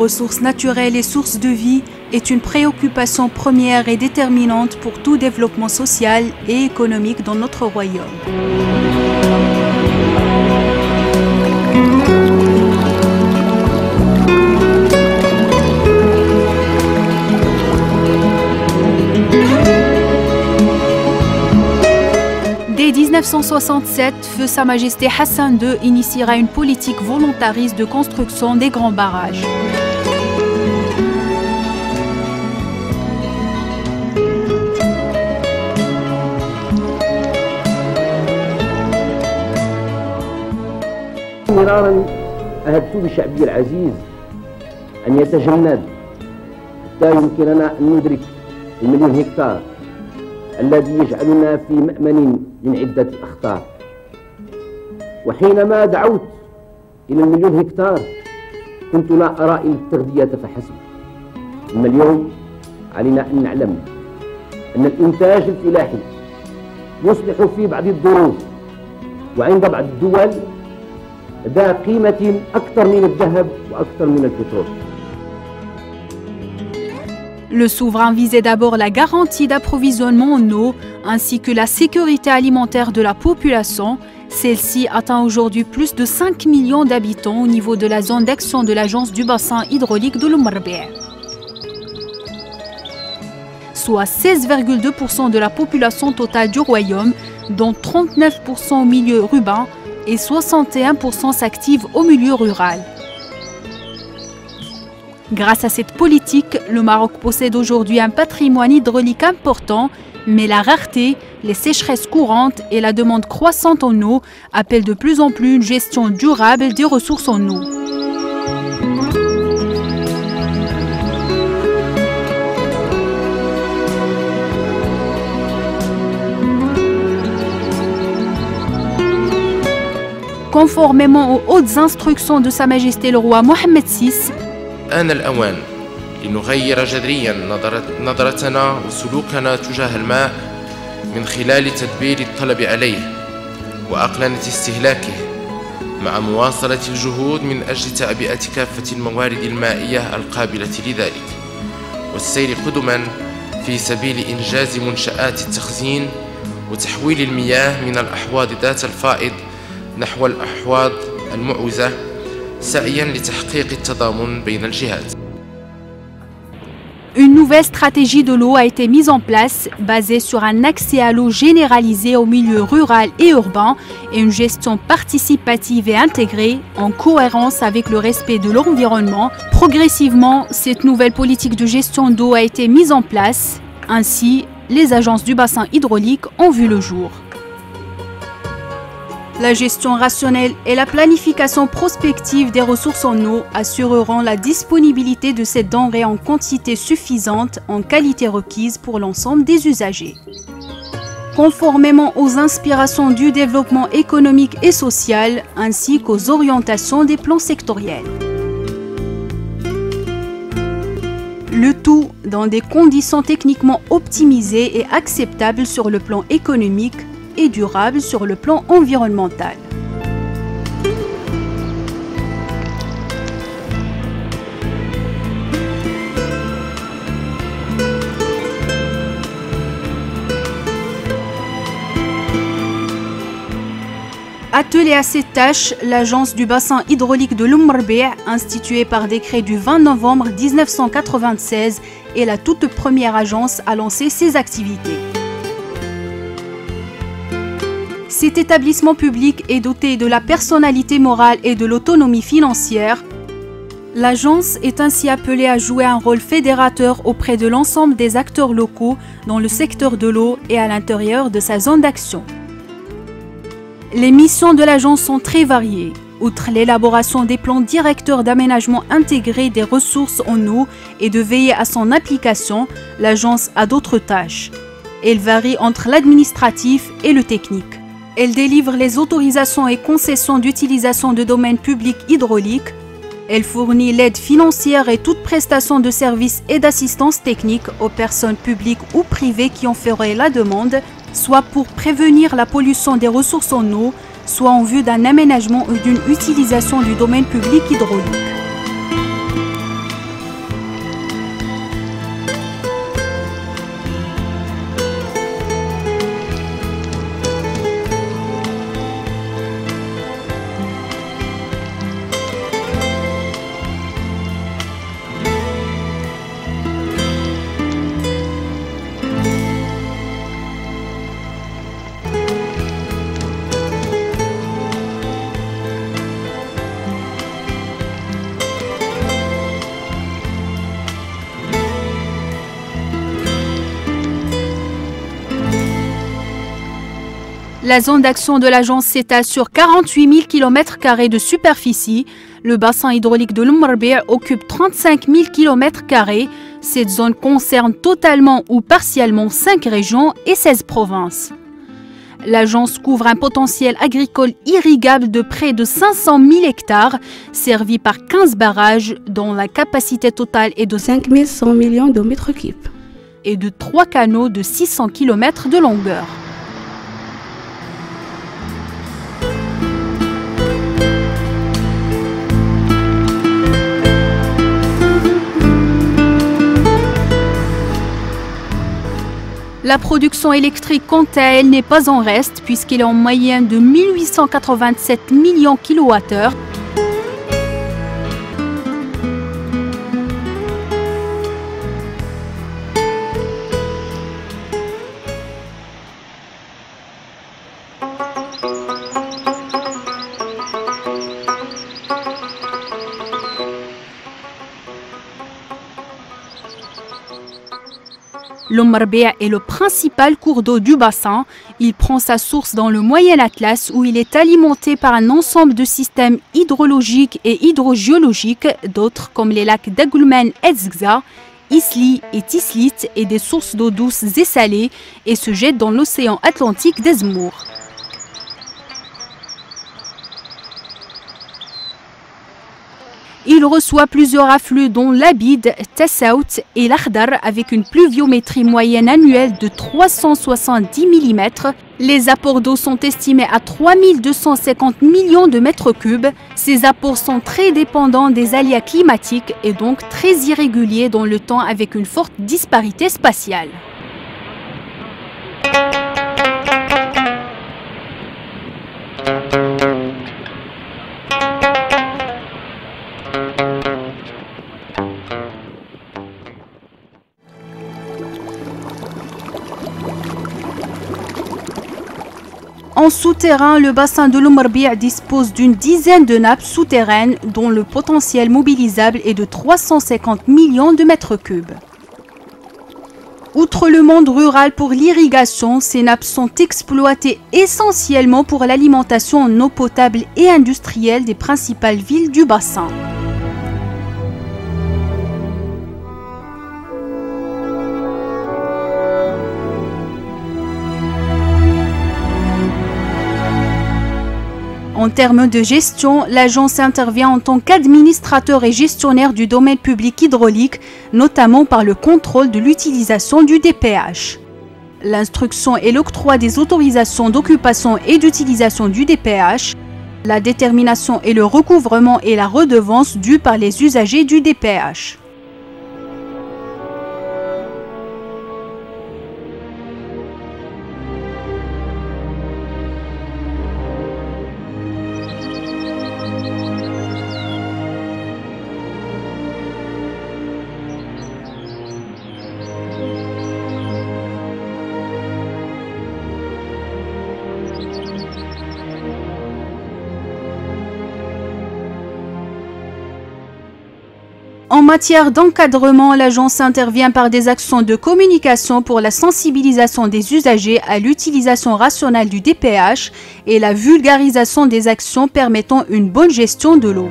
ressources naturelles et sources de vie est une préoccupation première et déterminante pour tout développement social et économique dans notre royaume. Dès 1967, Feu Sa Majesté Hassan II initiera une politique volontariste de construction des grands barrages. مرارا أهبت بشعبي العزيز أن يتجند حتى يمكننا أن ندرك المليون هكتار الذي يجعلنا في مأمن من عدة أخطار. وحينما دعوت إلى المليون هكتار كنت لا أرى إلا التغذية فحسب. أما اليوم علينا أن نعلم أن الإنتاج الفلاحي يصبح في بعض الظروف وعند بعض الدول ذا قيمة أكثر من الذهب وأكثر من البترول. Le souverain visait d'abord la garantie d'approvisionnement en eau ainsi que la sécurité alimentaire de la population. Celle-ci atteint aujourd'hui plus de 5 millions d'habitants au niveau de la zone d'action de l'agence du bassin hydraulique de l'Umm Rabia, soit 16,2% de la population totale du royaume, dont 39% au milieu urbain et 61% s'activent au milieu rural. Grâce à cette politique, le Maroc possède aujourd'hui un patrimoine hydraulique important, mais la rareté, les sécheresses courantes et la demande croissante en eau appellent de plus en plus une gestion durable des ressources en eau. Conformément aux hautes instructions de Sa Majesté le roi Mohammed VI, آن الأوان لنغير جذريا نظرتنا وسلوكنا تجاه الماء من خلال تدبير الطلب عليه وعقلنة استهلاكه مع مواصلة الجهود من أجل تعبئة كافة الموارد المائية القابلة لذلك والسير قدما في سبيل إنجاز منشآت التخزين وتحويل المياه من الأحواض ذات الفائض نحو الأحواض المعوزة سعيا لتحقيق التضامن بين الجهات. Une nouvelle stratégie de l'eau a été mise en place, basée sur un accès à l'eau généralisé au milieu rural et urbain et une gestion participative et intégrée en cohérence avec le respect de l'environnement. Progressivement, cette nouvelle politique de gestion d'eau a été mise en place. Ainsi, les agences du bassin hydraulique ont vu le jour. La gestion rationnelle et la planification prospective des ressources en eau assureront la disponibilité de cette denrée en quantité suffisante, en qualité requise pour l'ensemble des usagers. Conformément aux inspirations du développement économique et social, ainsi qu'aux orientations des plans sectoriels. Le tout dans des conditions techniquement optimisées et acceptables sur le plan économique et durable sur le plan environnemental. Attelée à cette tâche, l'agence du bassin hydraulique de l'Umm Rabia, instituée par décret du 20 novembre 1996, est la toute première agence à lancer ses activités. Cet établissement public est doté de la personnalité morale et de l'autonomie financière. L'agence est ainsi appelée à jouer un rôle fédérateur auprès de l'ensemble des acteurs locaux dans le secteur de l'eau et à l'intérieur de sa zone d'action. Les missions de l'agence sont très variées. Outre l'élaboration des plans directeurs d'aménagement intégré des ressources en eau et de veiller à son application, l'agence a d'autres tâches. Elle varie entre l'administratif et le technique. Elle délivre les autorisations et concessions d'utilisation de domaines publics hydrauliques. Elle fournit l'aide financière et toute prestation de services et d'assistance technique aux personnes publiques ou privées qui en feraient la demande, soit pour prévenir la pollution des ressources en eau, soit en vue d'un aménagement ou d'une utilisation du domaine public hydraulique. La zone d'action de l'agence s'étale sur 48 000 km² de superficie. Le bassin hydraulique de l'Umm Rabi' occupe 35 000 km². Cette zone concerne totalement ou partiellement 5 régions et 16 provinces. L'agence couvre un potentiel agricole irrigable de près de 500 000 hectares, servi par 15 barrages dont la capacité totale est de 5 100 millions de mètres cubes et de 3 canaux de 600 km de longueur. La production électrique, quant à elle, n'est pas en reste puisqu'elle est en moyenne de 1887 millions kWh. L'Umm Rabi' est le principal cours d'eau du bassin. Il prend sa source dans le Moyen Atlas où il est alimenté par un ensemble de systèmes hydrologiques et hydrogéologiques, d'autres comme les lacs d'Agulman et Zgza, Isli et Tislit et des sources d'eau douce et salée et se jette dans l'océan Atlantique d'Ezmour. Il reçoit plusieurs affluents dont l'Abid, Tassaout et l'Akhdar avec une pluviométrie moyenne annuelle de 370 mm. Les apports d'eau sont estimés à 3250 millions de mètres cubes. Ces apports sont très dépendants des aléas climatiques et donc très irréguliers dans le temps avec une forte disparité spatiale. En souterrain, le bassin de l'Umm Rabi' dispose d'une dizaine de nappes souterraines dont le potentiel mobilisable est de 350 millions de mètres cubes. Outre le monde rural pour l'irrigation, ces nappes sont exploitées essentiellement pour l'alimentation en eau potable et industrielle des principales villes du bassin. En termes de gestion, l'agence intervient en tant qu'administrateur et gestionnaire du domaine public hydraulique, notamment par le contrôle de l'utilisation du DPH. L'instruction et l'octroi des autorisations d'occupation et d'utilisation du DPH, la détermination et le recouvrement et la redevance dues par les usagers du DPH. En matière d'encadrement, l'agence intervient par des actions de communication pour la sensibilisation des usagers à l'utilisation rationnelle du DPH et la vulgarisation des actions permettant une bonne gestion de l'eau.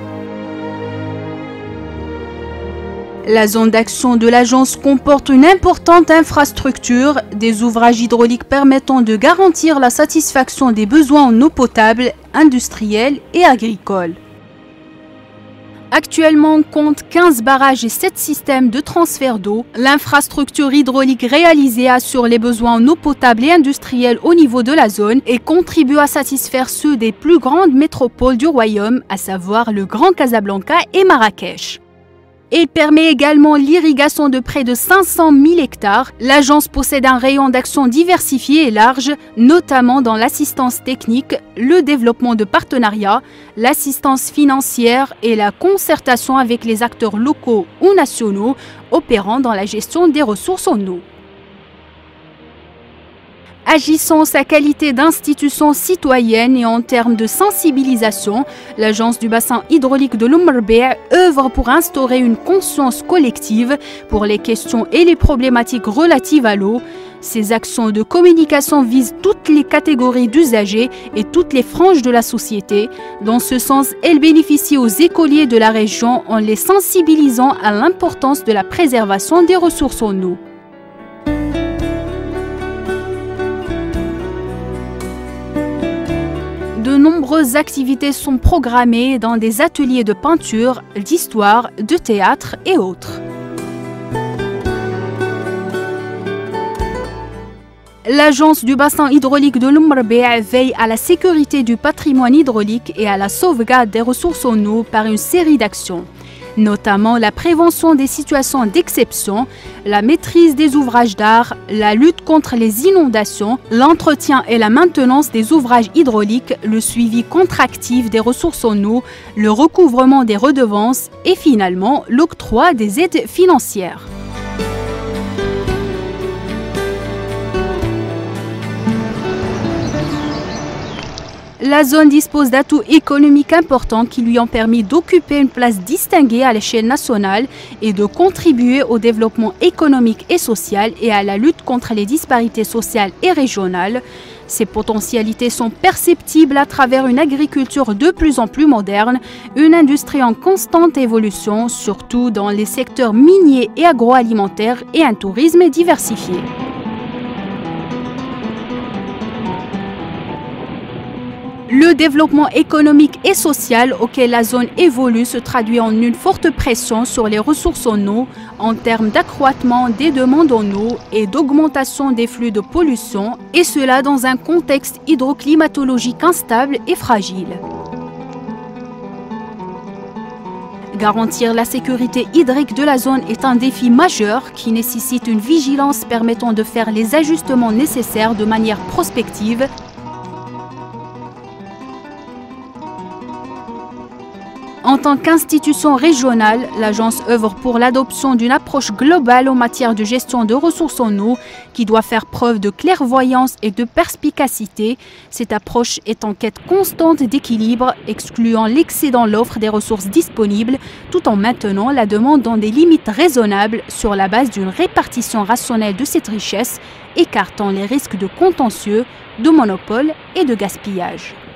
La zone d'action de l'agence comporte une importante infrastructure, des ouvrages hydrauliques permettant de garantir la satisfaction des besoins en eau potable, industrielle et agricole. Actuellement, on compte 15 barrages et 7 systèmes de transfert d'eau. L'infrastructure hydraulique réalisée assure les besoins en eau potable et industrielle au niveau de la zone et contribue à satisfaire ceux des plus grandes métropoles du royaume, à savoir le Grand Casablanca et Marrakech. Il permet également l'irrigation de près de 500 000 hectares. L'agence possède un rayon d'action diversifié et large, notamment dans l'assistance technique, le développement de partenariats, l'assistance financière et la concertation avec les acteurs locaux ou nationaux opérant dans la gestion des ressources en eau. Agissant sa qualité d'institution citoyenne et en termes de sensibilisation, l'Agence du bassin hydraulique de l'Umm Rabi' œuvre pour instaurer une conscience collective pour les questions et les problématiques relatives à l'eau. Ces actions de communication visent toutes les catégories d'usagers et toutes les franges de la société. Dans ce sens, elles bénéficient aux écoliers de la région en les sensibilisant à l'importance de la préservation des ressources en eau. De nombreuses activités sont programmées dans des ateliers de peinture, d'histoire, de théâtre et autres. L'agence du bassin hydraulique de l'Oumrbia veille à la sécurité du patrimoine hydraulique et à la sauvegarde des ressources en eau par une série d'actions, notamment la prévention des situations d'exception, la maîtrise des ouvrages d'art, la lutte contre les inondations, l'entretien et la maintenance des ouvrages hydrauliques, le suivi contractif des ressources en eau, le recouvrement des redevances et finalement l'octroi des aides financières. La zone dispose d'atouts économiques importants qui lui ont permis d'occuper une place distinguée à l'échelle nationale et de contribuer au développement économique et social et à la lutte contre les disparités sociales et régionales. Ces potentialités sont perceptibles à travers une agriculture de plus en plus moderne, une industrie en constante évolution, surtout dans les secteurs miniers et agroalimentaires, et un tourisme diversifié. Le développement économique et social auquel la zone évolue se traduit en une forte pression sur les ressources en eau en termes d'accroissement des demandes en eau et d'augmentation des flux de pollution, et cela dans un contexte hydroclimatologique instable et fragile. Garantir la sécurité hydrique de la zone est un défi majeur qui nécessite une vigilance permettant de faire les ajustements nécessaires de manière prospective. En tant qu'institution régionale, l'agence œuvre pour l'adoption d'une approche globale en matière de gestion de ressources en eau qui doit faire preuve de clairvoyance et de perspicacité. Cette approche est en quête constante d'équilibre, excluant l'excédent de l'offre des ressources disponibles, tout en maintenant la demande dans des limites raisonnables sur la base d'une répartition rationnelle de cette richesse, écartant les risques de contentieux, de monopole et de gaspillage.